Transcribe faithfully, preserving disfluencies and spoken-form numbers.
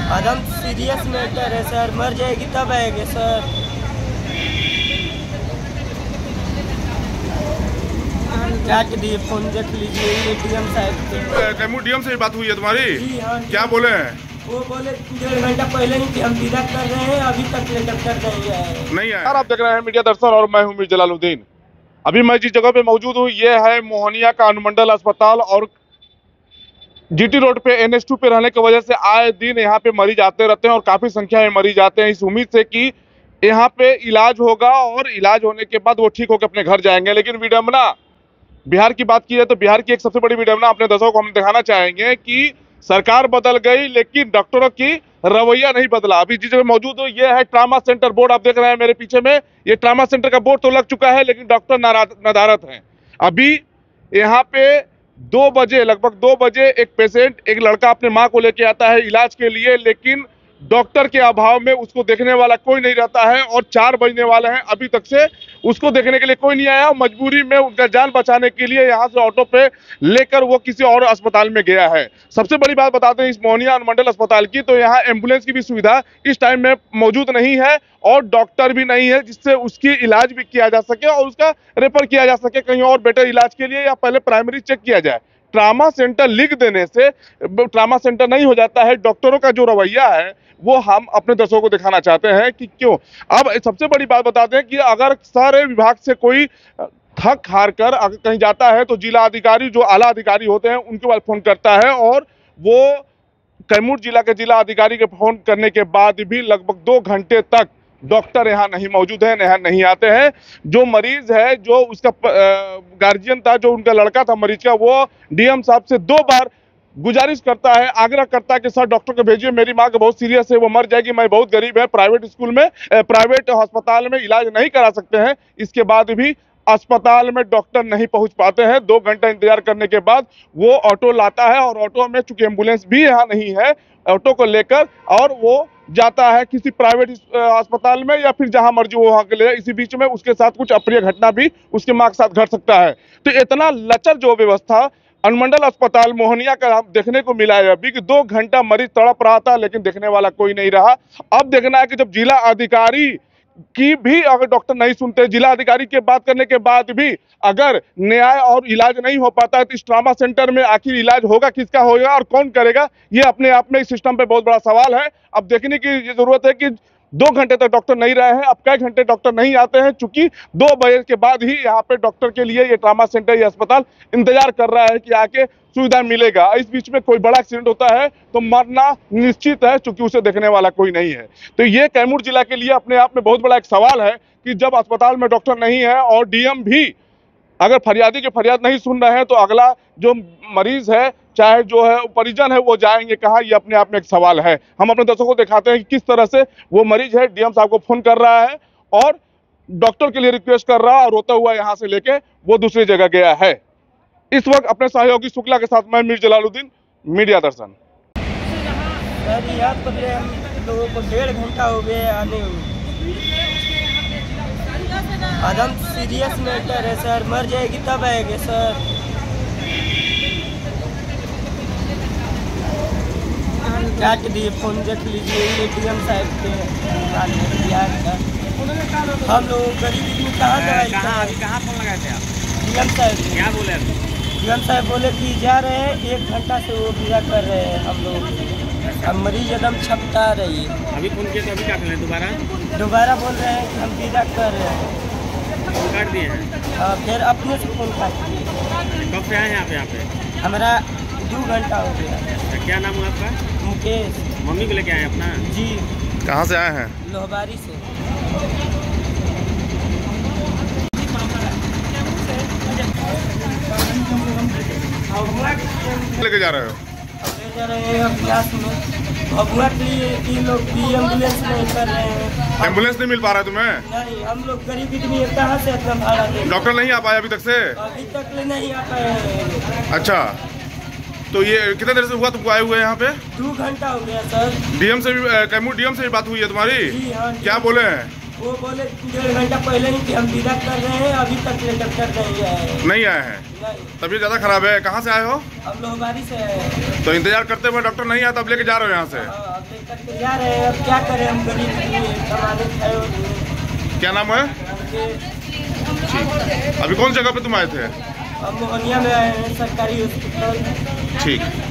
एकदम serious matter है sir, मर जाएगी तब आएंगे सर। क्या दिए फोन देख लीजिए, ये डीएम साहब के। कैमूर डीएम से बात हुई है तुम्हारी? जी हाँ। क्या बोले हैं? वो बोले डेढ़ घंटा पहले ही कि हम विदा कर रहे हैं, अभी तक डॉक्टर नहीं आए नहीं आए। आप देख रहे हैं मीडिया दर्शन और मैं हूं मीर जलालुद्दीन। अभी मैं जिस जगह पे मौजूद हूं ये है मोहनिया का अनुमंडल अस्पताल और जीटी रोड पे एन एच टू पे रहने की वजह से आए दिन यहाँ पे मरीज आते रहते हैं और काफी संख्या में मरीज आते हैं इस उम्मीद से कि यहाँ पे इलाज होगा और इलाज होने के बाद वो ठीक होकर अपने घर जाएंगे। लेकिन विडंबना बिहार की बात की जाए तो बिहार की एक सबसे बड़ी विडंबना अपने दर्शकों को हम दिखाना चाहेंगे कि सरकार बदल गई लेकिन डॉक्टरों की रवैया नहीं बदला। अभी जिस जगह मौजूद हो ये है ट्रामा सेंटर बोर्ड, आप देख रहे हैं मेरे पीछे में, ये ट्रामा सेंटर का बोर्ड तो लग चुका है लेकिन डॉक्टर नदारत हैं। अभी यहाँ पे दो बजे लगभग दो बजे एक पेशेंट, एक लड़का अपने माँ को लेके आता है इलाज के लिए, लेकिन डॉक्टर के अभाव में उसको देखने वाला कोई नहीं रहता है और चार बजने वाले हैं, अभी तक से उसको देखने के लिए कोई नहीं आया। मजबूरी में उनका जान बचाने के लिए यहाँ से ऑटो पे लेकर वो किसी और अस्पताल में गया है। सबसे बड़ी बात बताते हैं इस मोहनिया अनुमंडल अस्पताल की, तो यहाँ एम्बुलेंस की भी सुविधा इस टाइम में मौजूद नहीं है और डॉक्टर भी नहीं है जिससे उसकी इलाज भी किया जा सके और उसका रेफर किया जा सके कहीं और बेटर इलाज के लिए, या पहले प्राइमरी चेक किया जाए। ट्रामा सेंटर लिख देने से ट्रामा सेंटर नहीं हो जाता है। डॉक्टरों का जो रवैया है वो हम अपने दर्शकों को दिखाना चाहते हैं कि क्यों। अब सबसे बड़ी बात बताते हैं कि अगर सारे विभाग से कोई थक हार कर अगर कहीं जाता है तो जिला अधिकारी, जो आला अधिकारी होते हैं, उनके पास फोन करता है और वो कैमूर जिला के जिला अधिकारी के फोन करने के बाद भी लगभग दो घंटे तक डॉक्टर यहाँ नहीं मौजूद है, यहाँ नहीं आते हैं। जो मरीज है, जो उसका गार्जियन था, जो उनका लड़का था मरीज का, वो डीएम साहब से दो बार गुजारिश करता है, आग्रह करता है कि सर डॉक्टर को भेजिए, मेरी माँ को बहुत सीरियस है, वो मर जाएगी, मैं बहुत गरीब है, प्राइवेट स्कूल में प्राइवेट अस्पताल में इलाज नहीं करा सकते हैं। इसके बाद भी अस्पताल में डॉक्टर नहीं पहुंच पाते हैं। दो घंटा इंतजार करने के बाद वो ऑटो लाता है और ऑटो में चूंकि एम्बुलेंस भी यहाँ नहीं है, ऑटो को लेकर और वो जाता है किसी प्राइवेट अस्पताल में या फिर जहां मर्जी वो वहां के ले। इसी बीच में उसके साथ कुछ अप्रिय घटना भी उसके माँ के साथ घट सकता है। तो इतना लचर जो व्यवस्था अनुमंडल अस्पताल मोहनिया का देखने को मिला है अभी कि दो घंटा मरीज तड़प रहा था लेकिन देखने वाला कोई नहीं रहा। अब देखना है कि जब जिला अधिकारी की भी अगर डॉक्टर नहीं सुनते, जिला अधिकारी के बात करने के बाद भी अगर न्याय और इलाज नहीं हो पाता है तो इस ट्रामा सेंटर में आखिर इलाज होगा किसका होगा और कौन करेगा, ये अपने आप में इस सिस्टम पे बहुत बड़ा सवाल है। अब देखने की जरूरत है कि दो घंटे तक डॉक्टर नहीं रहे हैं, अब कई घंटे डॉक्टर नहीं आते हैं, चूंकि दो बजे के बाद ही यहाँ पे डॉक्टर के लिए ये ट्रामा सेंटर, ये अस्पताल इंतजार कर रहा है कि आके सुविधा मिलेगा। इस बीच में कोई बड़ा एक्सीडेंट होता है तो मरना निश्चित है, चूंकि उसे देखने वाला कोई नहीं है। तो ये कैमूर जिला के लिए अपने आप में बहुत बड़ा एक सवाल है कि जब अस्पताल में डॉक्टर नहीं है और डीएम भी अगर फरियादी की फरियाद नहीं सुन रहे हैं तो अगला जो मरीज है, चाहे जो है परिजन है, वो जाएंगे कहाँ, ये अपने आप में एक सवाल है। हम अपने दर्शकों को दिखाते हैं कि किस तरह से वो मरीज है डीएम साहब को फोन कर रहा है और डॉक्टर के लिए रिक्वेस्ट कर रहा है और रोता हुआ यहाँ से लेके वो दूसरी जगह गया है। इस वक्त अपने सहयोगी शुक्ला के साथ मैं मीर जलालुद्दीन, मीडिया दर्शन। सर यहाँ पर हम लोगों को डेढ़ घंटा हो गया आने में, एकदम सीरियस मैटर है सर, मर जाएगी तब आएंगे सर। क्या दिए फोन देख लीजिए, ये डीएम साहब के बिहार का। हम लोग गरीब आदमी कहाँ दवाई कहाँ अभी कहाँ फोन लगाए थे आप? डीएम साहब क्या बोले? डीएम साहब बोले कि जा रहे हैं, एक घंटा से वो विदा कर रहे हैं हम लोग। अब मरीज एकदम छपटा रही है। अभी फोन किया तो अभी क्या कर रहे हैं? दोबारा दोबारा बोल रहे हैं कि हम विदा कर रहे हैं, फोन काट दिए हैं। हाँ, फिर अपने से फोन काट दिए। कब से आए हैं आप यहाँ पे? हमारा दो घंटा हो गया। तो क्या नाम है आपका? मुकेश। मम्मी को लेके आए अपना? जी। कहाँ से आए हैं? लोहबारी से। लेके जा रहे हो? ले जा रहे हैं अभ्यास में। भगुआ के लिए तीन लोग भी एम्बुलेंस नहीं कर रहे हैं। एम्बुलेंस नहीं मिल पा रहा है तुम्हें? नहीं, हम लोग गरीब आदमी है, कहाँ से इतना भाड़ा दें? डॉक्टर नहीं आ पाया अभी तक से? अभी तक ले नहीं आ पाए हैं। अच्छा, तो ये कितने देर से हुआ तुमको आए हुए यहाँ पे? दो घंटा हो गया सर। डीएम से भी, कैमूर डीएम से भी बात हुई है तुम्हारी? जी हाँ। क्या बोले हैं? वो बोले डेढ़ घंटा पहले ही कि हम विदा कर रहे हैं, अभी तक लेकर कर नहीं आए। नहीं आए हैं? नहीं, तबीयत ज़्यादा खराब है। कहाँ से आए हो? हम लोग बारी से आए हैं। तो इंतजार करते हुए डॉक्टर नहीं आया तब लेके जा रहे हो यहाँ से? हाँ, अब लेकर के जा रहे हैं। अब क्या करें, हम गरीब आदमी, कमाने खाए होते। क्या नाम है? ठीक। अभी कौन जगह पे तुम आए थे? हम मोहनिया में आए हैं, सरकारी हॉस्पिटल। ठीक।